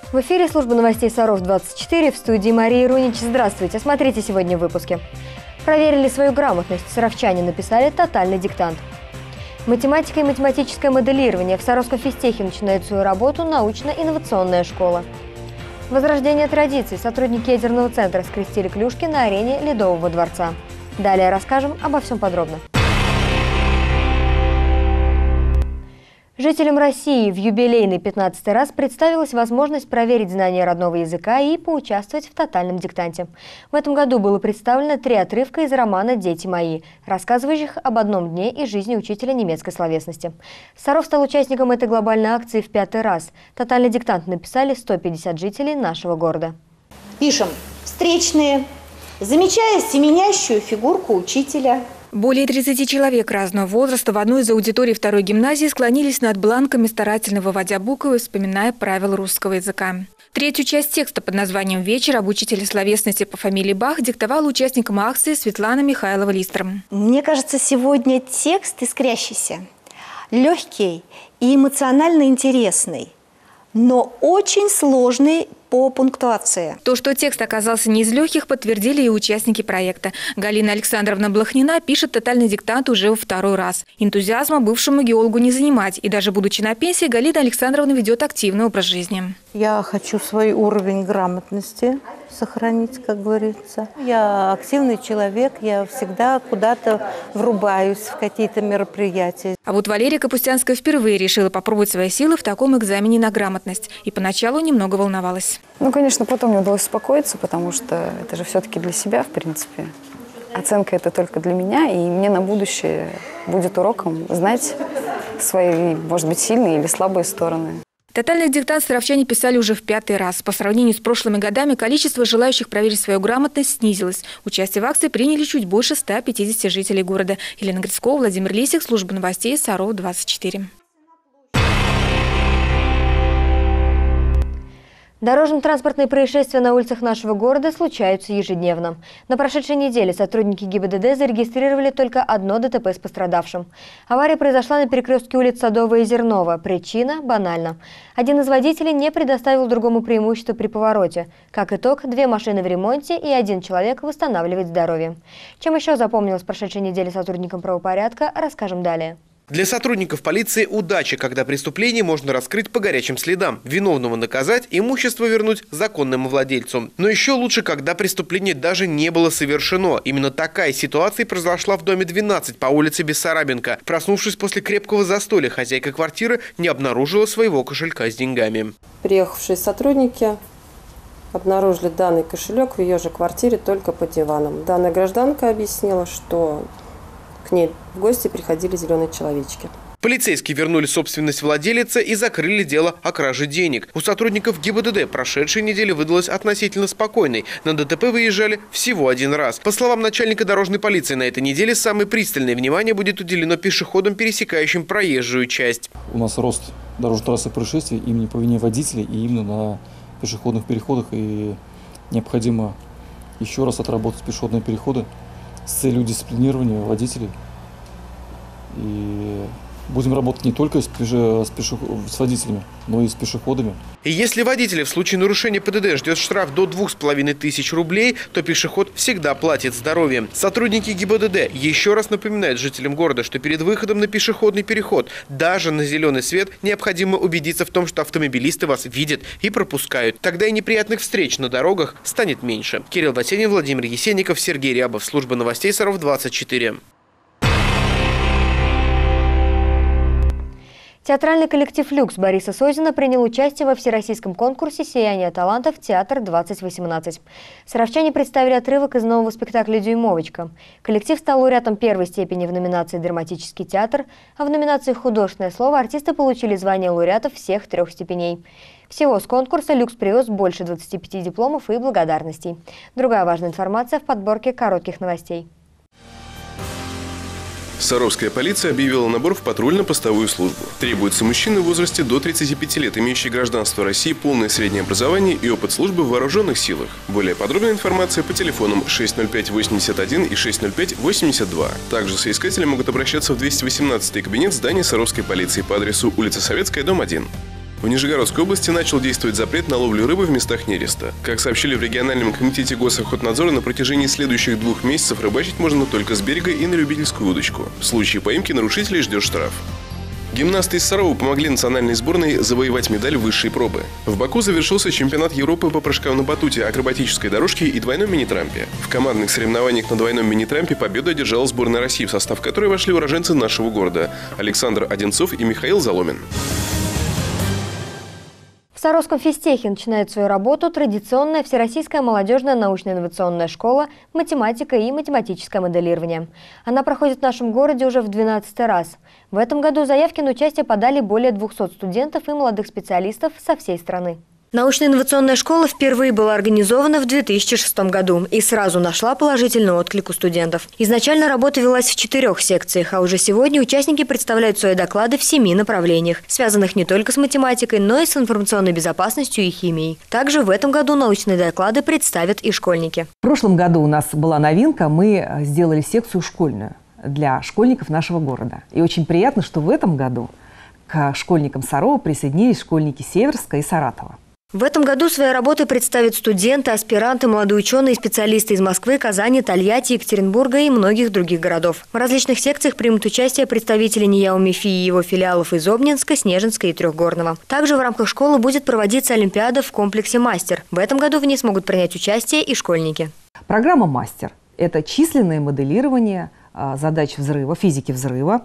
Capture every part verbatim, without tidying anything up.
В эфире служба новостей Саров двадцать четыре, в студии Мария Рунич. Здравствуйте, смотрите сегодня в выпуске. Проверили свою грамотность, саровчане написали тотальный диктант. Математика и математическое моделирование. В Саровском физтехе начинает свою работу научно-инновационная школа. Возрождение традиций. Сотрудники ядерного центра скрестили клюшки на арене Ледового дворца. Далее расскажем обо всем подробно. Жителям России в юбилейный пятнадцатый раз представилась возможность проверить знания родного языка и поучаствовать в тотальном диктанте. В этом году было представлено три отрывка из романа «Дети мои», рассказывающих об одном дне из жизни учителя немецкой словесности. Саров стал участником этой глобальной акции в пятый раз. Тотальный диктант написали сто пятьдесят жителей нашего города. Пишем встречные, замечая семенящую фигурку учителя. Более тридцати человек разного возраста в одной из аудиторий второй гимназии склонились над бланками, старательно выводя буквы и вспоминая правила русского языка. Третью часть текста под названием «Вечер» об учителе словесности по фамилии Бах диктовала участникам акции Светлана Михайлова-Листер. Мне кажется, сегодня текст искрящийся, легкий и эмоционально интересный, но очень сложный по пунктуации. То, что текст оказался не из легких, подтвердили и участники проекта. Галина Александровна Блохнина пишет тотальный диктант уже во второй раз. Энтузиазма бывшему геологу не занимать. И даже будучи на пенсии, Галина Александровна ведет активный образ жизни. Я хочу свой уровень грамотности сохранить, как говорится. Я активный человек, я всегда куда-то врубаюсь в какие-то мероприятия. А вот Валерия Капустянская впервые решила попробовать свои силы в таком экзамене на грамотность. И поначалу немного волновалась. Ну, конечно, потом мне удалось успокоиться, потому что это же все-таки для себя, в принципе. Оценка – это только для меня, и мне на будущее будет уроком знать свои, может быть, сильные или слабые стороны. Тотальный диктант саровчане писали уже в пятый раз. По сравнению с прошлыми годами количество желающих проверить свою грамотность снизилось. Участие в акции приняли чуть больше ста пятидесяти жителей города. Елена Грицкова, Владимир Лисик, служба новостей Саров двадцать четыре. Дорожно-транспортные происшествия на улицах нашего города случаются ежедневно. На прошедшей неделе сотрудники ГИБДД зарегистрировали только одно ДТП с пострадавшим. Авария произошла на перекрестке улиц Садовая и Зернова. Причина банальна. Один из водителей не предоставил другому преимущество при повороте. Как итог, две машины в ремонте и один человек восстанавливает здоровье. Чем еще запомнилось прошедшей неделе сотрудникам правопорядка, расскажем далее. Для сотрудников полиции удача, когда преступление можно раскрыть по горячим следам, виновного наказать, имущество вернуть законному владельцу. Но еще лучше, когда преступление даже не было совершено. Именно такая ситуация произошла в доме двенадцать по улице Бессарабенко. Проснувшись после крепкого застолья, хозяйка квартиры не обнаружила своего кошелька с деньгами. Приехавшие сотрудники обнаружили данный кошелек в ее же квартире только по диванам. Данная гражданка объяснила, что к ней в гости приходили зеленые человечки. Полицейские вернули собственность владелицы и закрыли дело о краже денег. У сотрудников ГИБДД прошедшая неделя выдалась относительно спокойной. На ДТП выезжали всего один раз. По словам начальника дорожной полиции, на этой неделе самое пристальное внимание будет уделено пешеходам, пересекающим проезжую часть. У нас рост дорожно-транспортных происшествий именно по вине водителей и именно на пешеходных переходах. И необходимо еще раз отработать пешеходные переходы с целью дисциплинирования водителей. И будем работать не только с, пеше... с, пеше... с водителями, но и с пешеходами. И если водителя в случае нарушения ПДД ждет штраф до двух с половиной тысяч рублей, то пешеход всегда платит здоровьем. Сотрудники ГИБДД еще раз напоминают жителям города, что перед выходом на пешеходный переход, даже на зеленый свет, необходимо убедиться в том, что автомобилисты вас видят и пропускают. Тогда и неприятных встреч на дорогах станет меньше. Кирилл Васенин, Владимир Есенников, Сергей Рябов, служба новостей Саров двадцать четыре. Театральный коллектив «Люкс» Бориса Созина принял участие во всероссийском конкурсе «Сияние талантов. Театр-двадцать восемнадцать». Саровчане представили отрывок из нового спектакля «Дюймовочка». Коллектив стал лауреатом первой степени в номинации «Драматический театр», а в номинации «Художественное слово» артисты получили звание лауреатов всех трех степеней. Всего с конкурса «Люкс» привез больше двадцати пяти дипломов и благодарностей. Другая важная информация в подборке коротких новостей. Саровская полиция объявила набор в патрульно-постовую службу. Требуются мужчины в возрасте до тридцати пяти лет, имеющие гражданство России, полное среднее образование и опыт службы в вооруженных силах. Более подробная информация по телефонам шесть ноль пять восемьдесят один и шесть ноль пять восемьдесят два. Также соискатели могут обращаться в двести восемнадцатый кабинет здания Саровской полиции по адресу улица Советская, дом один. В Нижегородской области начал действовать запрет на ловлю рыбы в местах нереста. Как сообщили в региональном комитете Госохотнадзора, на протяжении следующих двух месяцев рыбачить можно только с берега и на любительскую удочку. В случае поимки нарушителей ждет штраф. Гимнасты из Сарова помогли национальной сборной завоевать медаль высшей пробы. В Баку завершился чемпионат Европы по прыжкам на батуте, акробатической дорожке и двойном мини-трампе. В командных соревнованиях на двойном мини-трампе победу одержала сборная России, в состав которой вошли уроженцы нашего города – Александр Одинцов и Михаил Заломин. В Саровском физтехе начинает свою работу традиционная Всероссийская молодежная научно-инновационная школа «Математика и математическое моделирование». Она проходит в нашем городе уже в двенадцатый раз. В этом году заявки на участие подали более двухсот студентов и молодых специалистов со всей страны. Научно-инновационная школа впервые была организована в две тысячи шестом году и сразу нашла положительный отклик у студентов. Изначально работа велась в четырех секциях, а уже сегодня участники представляют свои доклады в семи направлениях, связанных не только с математикой, но и с информационной безопасностью и химией. Также в этом году научные доклады представят и школьники. В прошлом году у нас была новинка, мы сделали секцию школьную для школьников нашего города. И очень приятно, что в этом году к школьникам Сарова присоединились школьники Северска и Саратова. В этом году свои работы представят студенты, аспиранты, молодые ученые и специалисты из Москвы, Казани, Тольятти, Екатеринбурга и многих других городов. В различных секциях примут участие представители НИЯО МИФИ и его филиалов из Обнинска, Снежинска и Трехгорного. Также в рамках школы будет проводиться Олимпиада в комплексе «Мастер». В этом году в ней смогут принять участие и школьники. Программа «Мастер» – это численное моделирование задач взрыва, физики взрыва.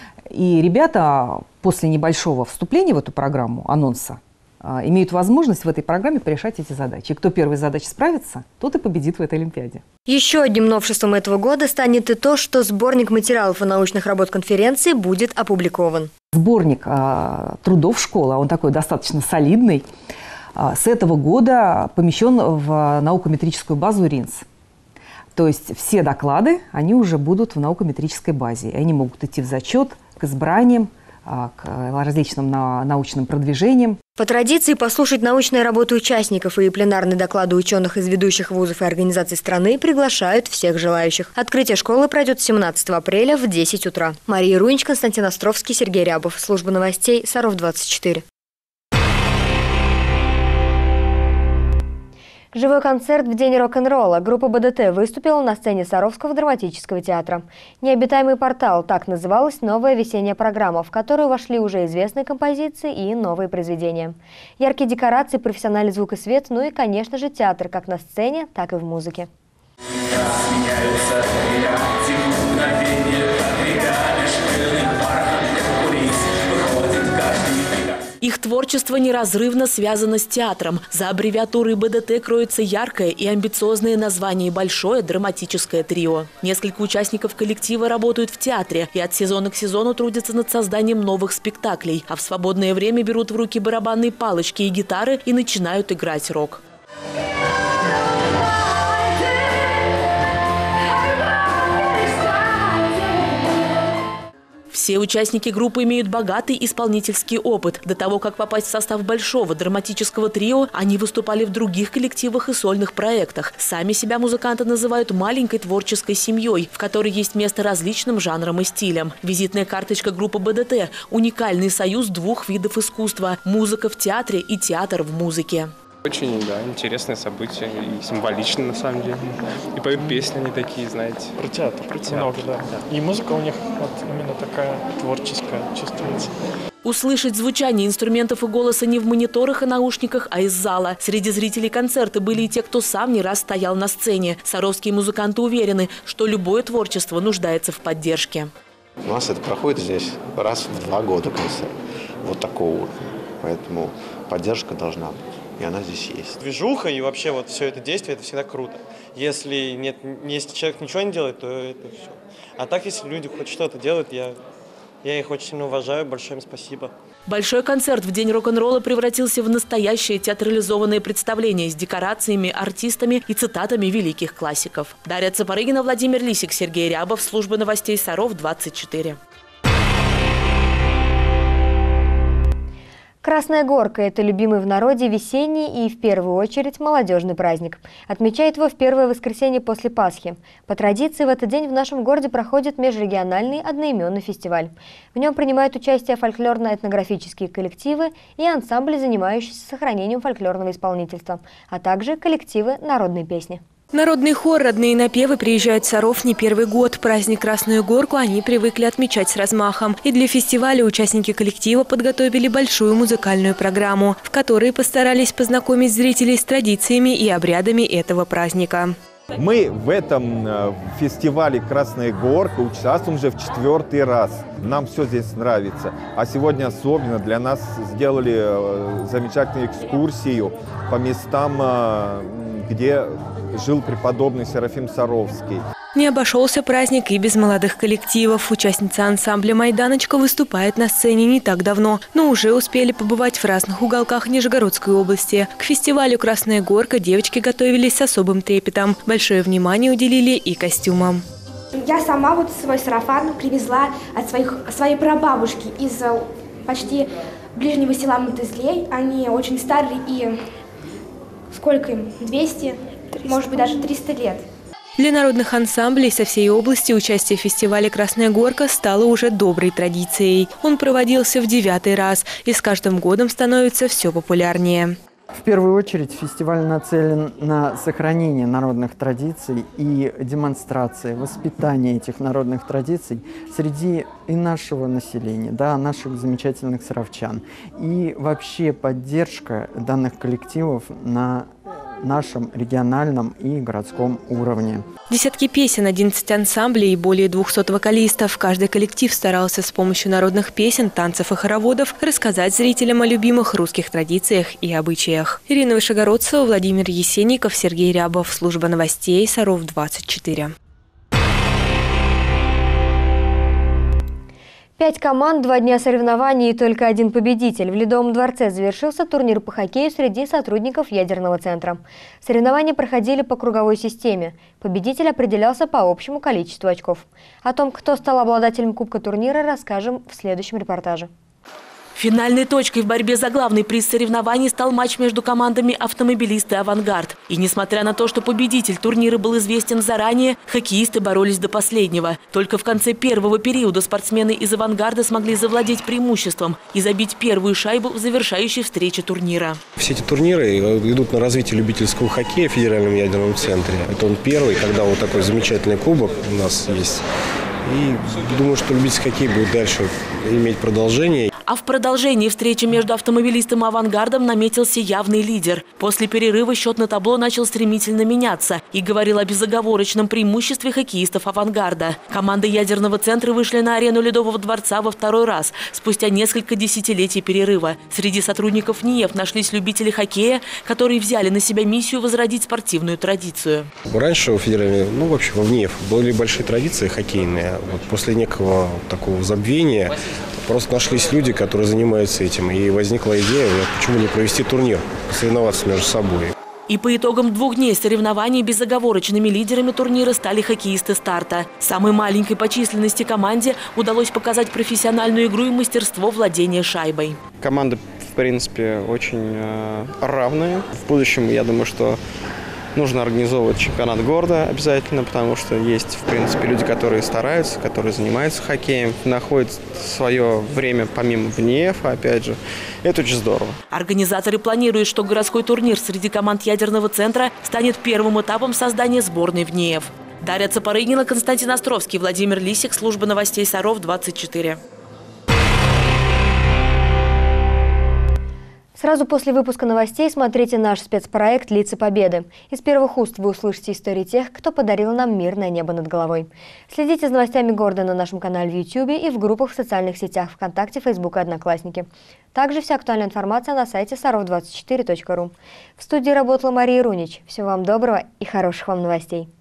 И ребята после небольшого вступления в эту программу, анонса, имеют возможность в этой программе порешать эти задачи. И кто первой задачей справится, тот и победит в этой Олимпиаде. Еще одним новшеством этого года станет и то, что сборник материалов и научных работ конференции будет опубликован. Сборник а, трудов школы, он такой достаточно солидный, а, с этого года помещен в наукометрическую базу РИНС. То есть все доклады, они уже будут в наукометрической базе. И они могут идти в зачет к избраниям, к различным научным продвижениям. По традиции послушать научные работы участников и пленарные доклады ученых из ведущих вузов и организаций страны приглашают всех желающих. Открытие школы пройдет семнадцатого апреля в десять утра. Мария Руинч, Константин Островский, Сергей Рябов. Служба новостей Саров двадцать четыре. Живой концерт в день рок-н-ролла. Группа БДТ выступила на сцене Саровского драматического театра. «Необитаемый портал» – так называлась новая весенняя программа, в которую вошли уже известные композиции и новые произведения. Яркие декорации, профессиональный звук и свет, ну и, конечно же, театр как на сцене, так и в музыке. Их творчество неразрывно связано с театром. За аббревиатурой БДТ кроется яркое и амбициозное название «Большое драматическое трио». Несколько участников коллектива работают в театре и от сезона к сезону трудятся над созданием новых спектаклей, а в свободное время берут в руки барабанные палочки и гитары и начинают играть рок. Все участники группы имеют богатый исполнительский опыт. До того, как попасть в состав большого драматического трио, они выступали в других коллективах и сольных проектах. Сами себя музыканты называют маленькой творческой семьей, в которой есть место различным жанрам и стилям. Визитная карточка группы БДТ – уникальный союз двух видов искусства – музыка в театре и театр в музыке. Очень, да, интересное событие и символично, на самом деле. И поют песни они такие, знаете. Про театр, про театр. Много, да. И музыка у них вот именно такая творческая чувствуется. Услышать звучание инструментов и голоса не в мониторах и наушниках, а из зала. Среди зрителей концерта были и те, кто сам не раз стоял на сцене. Саровские музыканты уверены, что любое творчество нуждается в поддержке. У нас это проходит здесь раз в два года концерт. Вот такого уровня. Поэтому поддержка должна быть. И она здесь есть. Движуха и вообще вот все это действие, это всегда круто. Если, нет, если человек ничего не делает, то это все. А так, если люди хоть что-то делают, я, я их очень сильно уважаю. Большое им спасибо. Большой концерт в день рок-н-ролла превратился в настоящее театрализованное представление с декорациями, артистами и цитатами великих классиков. Дарья Цапарыгина, Владимир Лисик, Сергей Рябов. Служба новостей Саров двадцать четыре. Красная горка – это любимый в народе весенний и, в первую очередь, молодежный праздник. Отмечает его в первое воскресенье после Пасхи. По традиции, в этот день в нашем городе проходит межрегиональный одноименный фестиваль. В нем принимают участие фольклорно-этнографические коллективы и ансамбли, занимающиеся сохранением фольклорного исполнительства, а также коллективы народной песни. Народный хор «Родные напевы» приезжают в Саров не первый год. Праздник Красную Горку они привыкли отмечать с размахом. И для фестиваля участники коллектива подготовили большую музыкальную программу, в которой постарались познакомить зрителей с традициями и обрядами этого праздника. Мы в этом фестивале «Красная Горка» участвуем уже в четвертый раз. Нам все здесь нравится. А сегодня особенно для нас сделали замечательную экскурсию по местам, где жил преподобный Серафим Саровский. Не обошелся праздник и без молодых коллективов. Участница ансамбля «Майданочка» выступает на сцене не так давно, но уже успели побывать в разных уголках Нижегородской области. К фестивалю «Красная Горка» девочки готовились с особым трепетом. Большое внимание уделили и костюмам. Я сама вот свой сарафан привезла от своих, своей прабабушки из почти ближнего села Мотызлей. Они очень старые и сколько им? двести, может быть, даже триста лет. Для народных ансамблей со всей области участие в фестивале «Красная Горка» стало уже доброй традицией. Он проводился в девятый раз и с каждым годом становится все популярнее. В первую очередь фестиваль нацелен на сохранение народных традиций и демонстрации, воспитание этих народных традиций среди и нашего населения, да, наших замечательных саровчан. И вообще поддержка данных коллективов на нашем региональном и городском уровне. Десятки песен, одиннадцать ансамблей и более двухсот вокалистов. Каждый коллектив старался с помощью народных песен, танцев и хороводов рассказать зрителям о любимых русских традициях и обычаях. Ирина Вышегородцева, Владимир Есенников, Сергей Рябов. Служба новостей Саров двадцать четыре. Пять команд, два дня соревнований и только один победитель. В Ледовом дворце завершился турнир по хоккею среди сотрудников ядерного центра. Соревнования проходили по круговой системе. Победитель определялся по общему количеству очков. О том, кто стал обладателем кубка турнира, расскажем в следующем репортаже. Финальной точкой в борьбе за главный приз соревнований стал матч между командами «Автомобилисты» и «Авангард». И несмотря на то, что победитель турнира был известен заранее, хоккеисты боролись до последнего. Только в конце первого периода спортсмены из «Авангарда» смогли завладеть преимуществом и забить первую шайбу в завершающей встрече турнира. Все эти турниры идут на развитие любительского хоккея в Федеральном ядерном центре. Это он первый, когда вот такой замечательный кубок у нас есть. И думаю, что любительский хоккей будет дальше иметь продолжение. А в продолжении встречи между «Автомобилистом» и «Авангардом» наметился явный лидер. После перерыва счет на табло начал стремительно меняться и говорил о безоговорочном преимуществе хоккеистов «Авангарда». Команды ядерного центра вышли на арену Ледового дворца во второй раз, спустя несколько десятилетий перерыва. Среди сотрудников НИЭФ нашлись любители хоккея, которые взяли на себя миссию возродить спортивную традицию. Раньше у федеральной, ну вообще в НИЭФ были большие традиции хоккейные. Вот после некого такого забвения просто нашлись люди, которые занимаются этим. И возникла идея, почему не провести турнир, соревноваться между собой. И по итогам двух дней соревнований безоговорочными лидерами турнира стали хоккеисты «Старта». Самой маленькой по численности команде удалось показать профессиональную игру и мастерство владения шайбой. Команды, в принципе, очень э, равные. В будущем, я думаю, что нужно организовывать чемпионат города обязательно, потому что есть, в принципе, люди, которые стараются, которые занимаются хоккеем, находят свое время помимо НИЭФа, опять же. Это очень здорово. Организаторы планируют, что городской турнир среди команд ядерного центра станет первым этапом создания сборной в НИЭФ. Дарья Цапарыгина, Константин Островский, Владимир Лисик, служба новостей Саров двадцать четыре. Сразу после выпуска новостей смотрите наш спецпроект «Лица Победы». Из первых уст вы услышите истории тех, кто подарил нам мирное небо над головой. Следите за новостями города на нашем канале в Ютьюбе и в группах в социальных сетях ВКонтакте, Фейсбук и Одноклассники. Также вся актуальная информация на сайте саров двадцать четыре точка ру. В студии работала Мария Рунич. Всего вам доброго и хороших вам новостей.